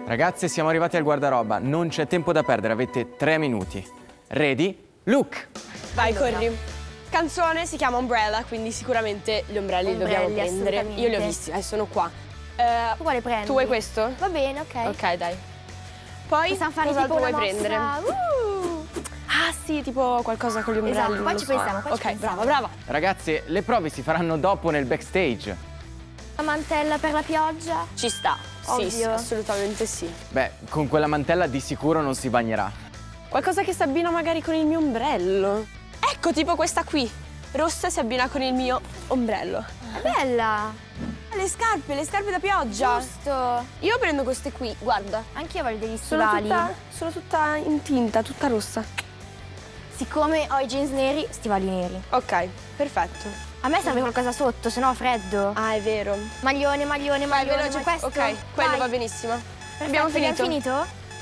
Ragazze, siamo arrivati al guardaroba, non c'è tempo da perdere, avete 3 minuti. Ready? Look! Vai, corri. Canzone si chiama Umbrella, quindi sicuramente gli ombrelli li dobbiamo prendere. Io li ho visti, sono qua. Quale prendi? Tu vuoi questo? Va bene, ok. Ok, dai. Poi possiamo fare cos'altro tipo vuoi una prendere? Ah sì, tipo qualcosa con gli ombrelli. Esatto, poi ci pensiamo. Ok, brava, brava. Ragazze, le prove si faranno dopo nel backstage. La mantella per la pioggia? Ci sta. Ovvio. Sì, assolutamente sì. Beh, con quella mantella di sicuro non si bagnerà. Qualcosa che si abbina magari con il mio ombrello. Ecco, tipo questa qui. Rossa si abbina con il mio ombrello. È bella. Le scarpe da pioggia. Giusto. Io prendo queste qui, guarda. Anch'io voglio degli Sono stivali. sono tutta in tinta, tutta rossa. Siccome ho i jeans neri, stivali neri. Ok, perfetto. A me serve qualcosa sotto, se no ho freddo. Ah, è vero. Maglione, maglione, Vai, maglione. veloce. Questo? Ok, quello Vai. va benissimo. Perfetto, Abbiamo finito. Abbiamo finito?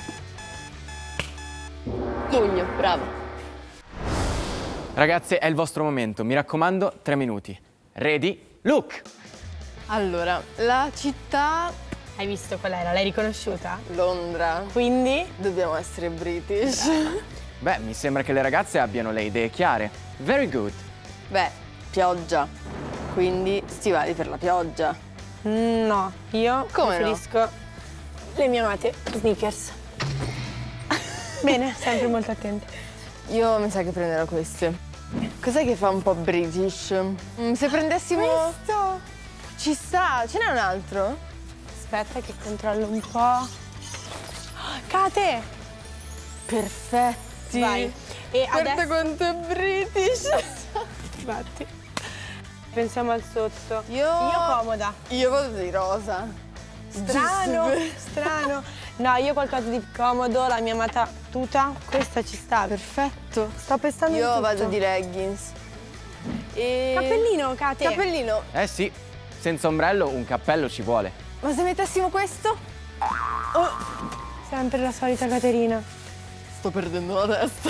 Pugno, bravo. Ragazze, è il vostro momento, mi raccomando, 3 minuti. Ready? Look! Allora, la città Hai visto qual era? L'hai riconosciuta? Londra. Quindi? Dobbiamo essere British. Beh, mi sembra che le ragazze abbiano le idee chiare. Very good. Beh, pioggia. Quindi stivali per la pioggia. No, io Come no? preferisco le mie amate sneakers. Bene, sempre molto attenta. Io mi sa che prenderò queste. Cos'è che fa un po' British? Se prendessimo... Questo? Ci sta, ce n'è un altro? Aspetta che controllo un po'. Kate! Perfetti. Vai. E Guarda adesso... quanto è British. Infatti. Pensiamo al sotto. Io comoda. Io vado di rosa. Strano, Giusto. strano. No, io qualcosa di più la mia amata tuta, questa ci sta. Perfetto. Sto pensando Io tutto. vado di leggings. E... Cappellino, Kate. Cappellino. Eh sì, senza ombrello un cappello ci vuole. Ma se mettessimo questo? Oh, sempre la solita Caterina. Sto perdendo la testa.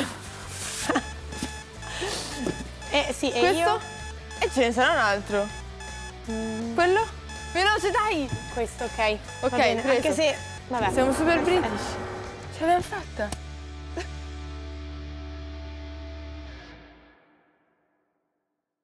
Sì, e Questo? io? E ce ne sarà un altro. Quello? Veloce, dai! Questo, ok. Ok, Va bene, preso. anche se... Vabbè. Siamo super british. Ce l'abbiamo fatta.